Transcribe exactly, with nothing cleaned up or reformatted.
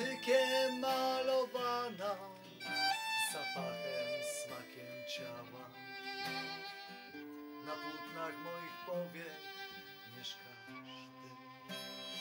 dotykiem malowana, zapachem, smakiem ciała. Na płótnach moich powiek mieszkasz ty.